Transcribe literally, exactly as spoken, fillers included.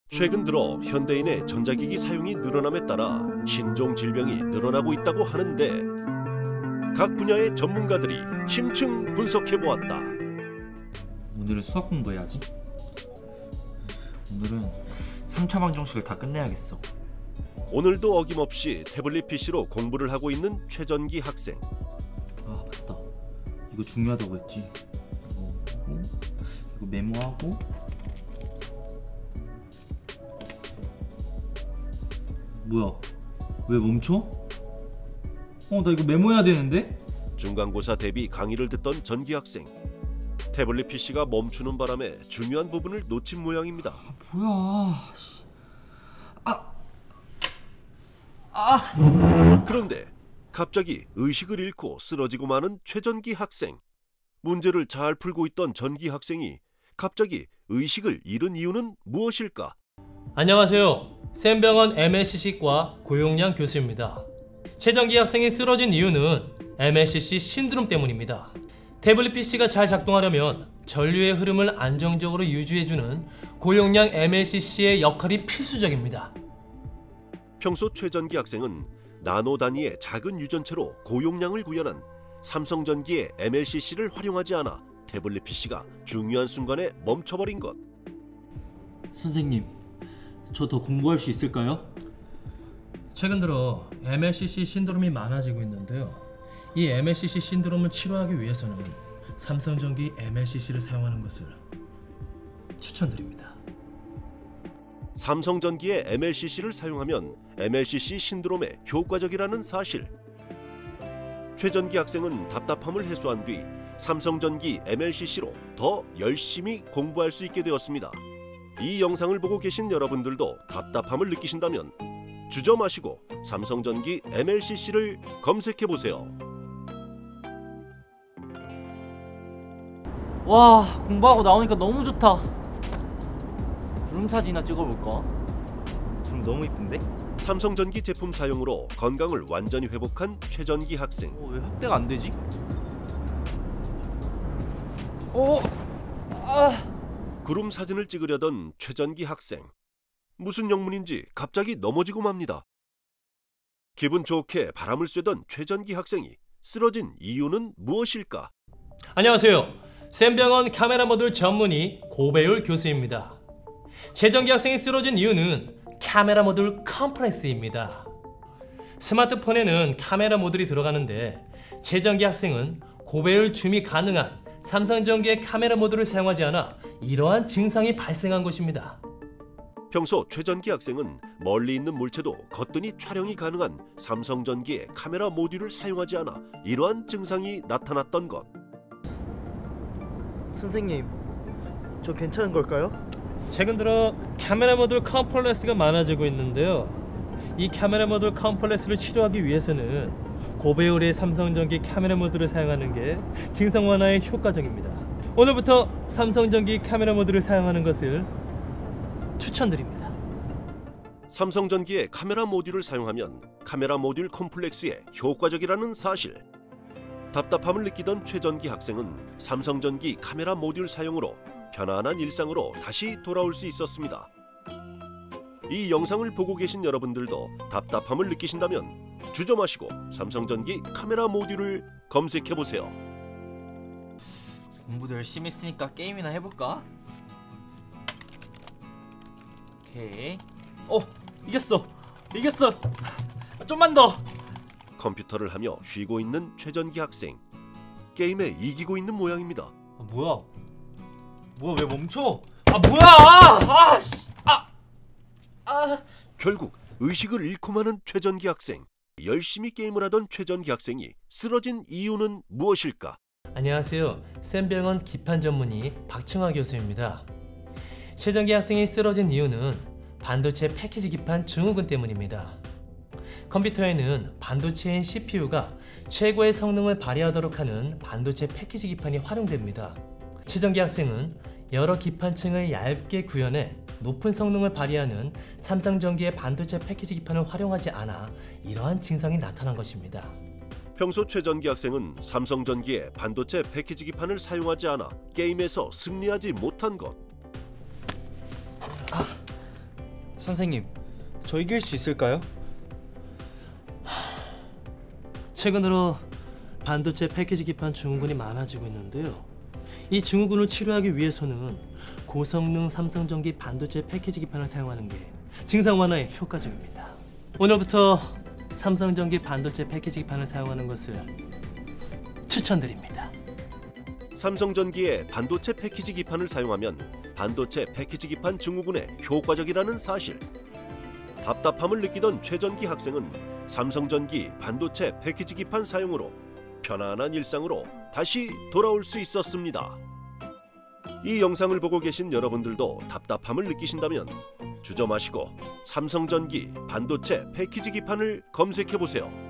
최근 들어 현대인의 전자기기 사용이 늘어남에 따라 신종 질병이 늘어나고 있다고 하는데 각 분야의 전문가들이 심층 분석해보았다. 오늘은 수학 공부해야지. 오늘은 삼 차 방정식을 다 끝내야겠어. 오늘도 어김없이 태블릿 피시로 공부를 하고 있는 최전기 학생. 아 맞다, 이거 중요하다고 했지. 이거, 이거 메모하고. 뭐야, 왜 멈춰? 어, 나 이거 메모해야 되는데? 중간고사 대비 강의를 듣던 전기 학생. 태블릿 피시가 멈추는 바람에 중요한 부분을 놓친 모양입니다. 아, 뭐야. 아. 아. 그런데 갑자기 의식을 잃고 쓰러지고 마는 최전기 학생. 문제를 잘 풀고 있던 전기 학생이 갑자기 의식을 잃은 이유는 무엇일까? 안녕하세요. 샘병원 엠엘씨씨과 고용량 교수입니다. 최전기 학생이 쓰러진 이유는 엠엘씨씨 신드롬 때문입니다. 태블릿 피시가 잘 작동하려면 전류의 흐름을 안정적으로 유지해주는 고용량 엠엘씨씨의 역할이 필수적입니다. 평소 최전기 학생은 나노 단위의 작은 유전체로 고용량을 구현한 삼성전기의 엠엘씨씨를 활용하지 않아 태블릿 피시가 중요한 순간에 멈춰버린 것. 선생님, 저 더 공부할 수 있을까요? 최근 들어 엠엘씨씨 신드롬이 많아지고 있는데요. 이 엠엘씨씨 신드롬을 치료하기 위해서는 삼성전기 엠엘씨씨를 사용하는 것을 추천드립니다. 삼성전기의 엠엘씨씨를 사용하면 엠엘씨씨 신드롬에 효과적이라는 사실. 최전기 학생은 답답함을 해소한 뒤 삼성전기 엠엘씨씨로 더 열심히 공부할 수 있게 되었습니다. 이 영상을 보고 계신 여러분들도 답답함을 느끼신다면 주저 마시고 삼성전기 엠엘씨씨를 검색해보세요. 와, 공부하고 나오니까 너무 좋다. 구름 사진이나 찍어볼까? 구름 너무 이쁜데? 삼성전기 제품 사용으로 건강을 완전히 회복한 최전기 학생. 어, 왜 확대가 안 되지? 어? 아! 구름 사진을 찍으려던 최전기 학생. 무슨 영문인지 갑자기 넘어지고 맙니다. 기분 좋게 바람을 쐬던 최전기 학생이 쓰러진 이유는 무엇일까? 안녕하세요. 샘병원 카메라 모듈 전문의 고배율 교수입니다. 최전기 학생이 쓰러진 이유는 카메라 모듈 컴플렉스입니다. 스마트폰에는 카메라 모듈이 들어가는데 최전기 학생은 고배율 줌이 가능한 삼성전기의 카메라 모듈을 사용하지 않아 이러한 증상이 발생한 것입니다. 평소 최전기 학생은 멀리 있는 물체도 거뜬히 촬영이 가능한 삼성전기의 카메라 모듈을 사용하지 않아 이러한 증상이 나타났던 것. 선생님, 저 괜찮은 걸까요? 최근 들어 카메라 모듈 컴플렉스가 많아지고 있는데요. 이 카메라 모듈 컴플렉스를 치료하기 위해서는 고배율의 삼성전기 카메라 모듈을 사용하는 게 증상 완화에 효과적입니다. 오늘부터 삼성전기 카메라 모듈을 사용하는 것을 추천드립니다. 삼성전기의 카메라 모듈을 사용하면 카메라 모듈 콤플렉스에 효과적이라는 사실. 답답함을 느끼던 최전기 학생은 삼성전기 카메라 모듈 사용으로 편안한 일상으로 다시 돌아올 수 있었습니다. 이 영상을 보고 계신 여러분들도 답답함을 느끼신다면 주저 마시고 삼성전기 카메라 모듈을 검색해보세요. 공부도 열심히 했으니까 게임이나 해볼까? 오케이. 어! 이겼어! 이겼어! 좀만 더! 컴퓨터를 하며 쉬고 있는 최전기 학생. 게임에 이기고 있는 모양입니다. 아, 뭐야? 뭐야, 왜 멈춰? 아, 뭐야! 아, 씨! 아! 아! 결국 의식을 잃고 마는 최전기 학생. 열심히 게임을 하던 최전기 학생이 쓰러진 이유는 무엇일까? 안녕하세요. 샘병원 기판 전문의 박청아 교수입니다. 최전기 학생이 쓰러진 이유는 반도체 패키지 기판 증후군 때문입니다. 컴퓨터에는 반도체인 씨피유가 최고의 성능을 발휘하도록 하는 반도체 패키지 기판이 활용됩니다. 최전기 학생은 여러 기판층을 얇게 구현해 높은 성능을 발휘하는 삼성전기의 반도체 패키지 기판을 활용하지 않아 이러한 증상이 나타난 것입니다. 평소 최전기 학생은 삼성전기의 반도체 패키지 기판을 사용하지 않아 게임에서 승리하지 못한 것. 아, 선생님, 저 이길 수 있을까요? 최근 들어 반도체 패키지 기판 증후군이 많아지고 있는데요. 이 증후군을 치료하기 위해서는 고성능 삼성전기 반도체 패키지 기판을 사용하는 게 증상 완화에 효과적입니다. 오늘부터 삼성전기 반도체 패키지 기판을 사용하는 것을 추천드립니다. 삼성전기의 반도체 패키지 기판을 사용하면 반도체 패키지 기판 증후군에 효과적이라는 사실. 답답함을 느끼던 최전기 학생은 삼성전기 반도체 패키지 기판 사용으로 편안한 일상으로 다시 돌아올 수 있었습니다. 이 영상을 보고 계신 여러분들도 답답함을 느끼신다면 주저 마시고 삼성전기 반도체 패키지 기판을 검색해 보세요.